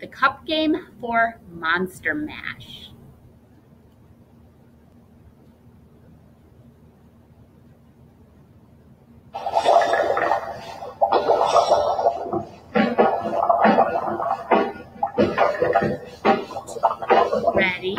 the cup game for Monster Mash. Ready?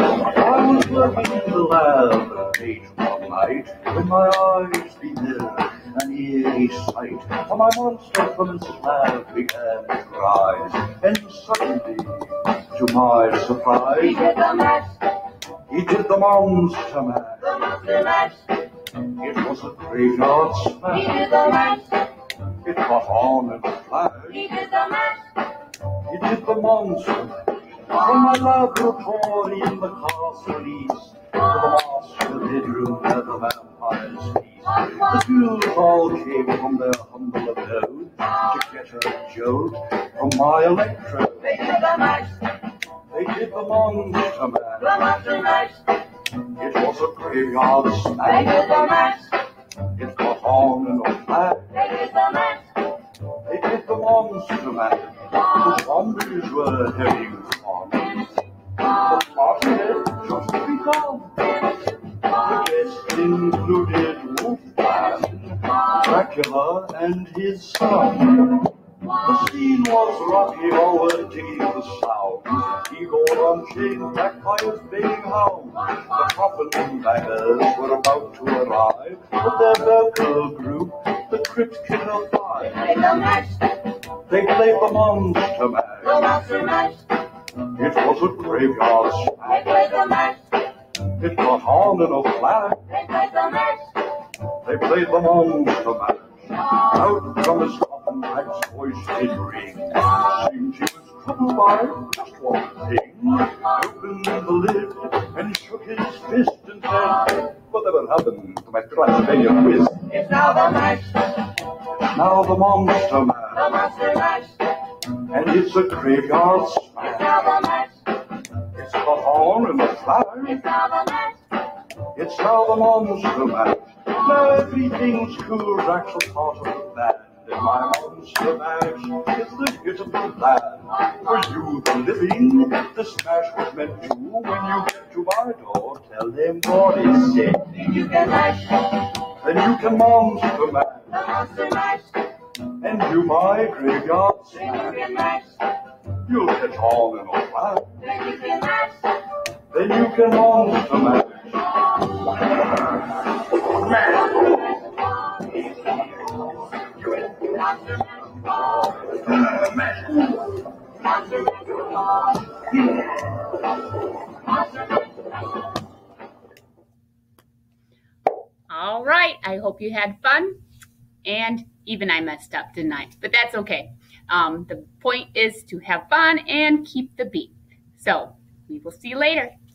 I was working in the lab late one night when my eyes beheld an eerie sight. For my monster from the slab began to rise, and suddenly, to my surprise, he did the mash. He did the monster mash. The monster mash. It was a graveyard smash. He did the mash. It caught on and flashed. He did the mash. He did the monster mash. From my laboratory in the castle east to the master bedroom where the vampires feast, the ghouls all came from their humble abode to get a jolt from my electrode. They did the mash. They did the monster mash. The monster mash. It was a graveyard smash. They did the mash. It caught on in a flash. They did the mash. They did the monster mash. The zombies were having fun. The party had just begun. The guests included Wolfman, Dracula, and his son. The scene was rocky, all were digging the sound. Igor unchained, backed by his baying hound. The coffin bangers were about to arrive with their vocal group, the Crypt Killer Five. They played the mash. They played the monster mash. The monster mash. It was a graveyard smash. They played the mash. It got on in a flash. They played the mash. They played the monster mash. Out from his coffin, Mike's voice did ring. Seemed he was troubled by just one thing. Opened the lid and shook his fist and said, "Whatever happened to my Transylvania quiz?" It's now the mash. Now the monster mash. The monster mash. And it's a graveyard smash. It's now the mash. It's got on in the flash. It's now the mash. It's now the monster mash. Now everything's cool, Drax a part of the band. And my monster mash is the hit of the land. For you, the living, the smash was meant to. When you get to my door, tell them what it said. Then you can mash. Then you can monster mash. The monster mash. And you my graveyard smash. Then you can mash. You'll catch on in a flash. Then you can mash. Then you can monster mash. All right, I hope you had fun. And even I messed up, didn't I? But that's okay. The point is to have fun and keep the beat. So we will see you later.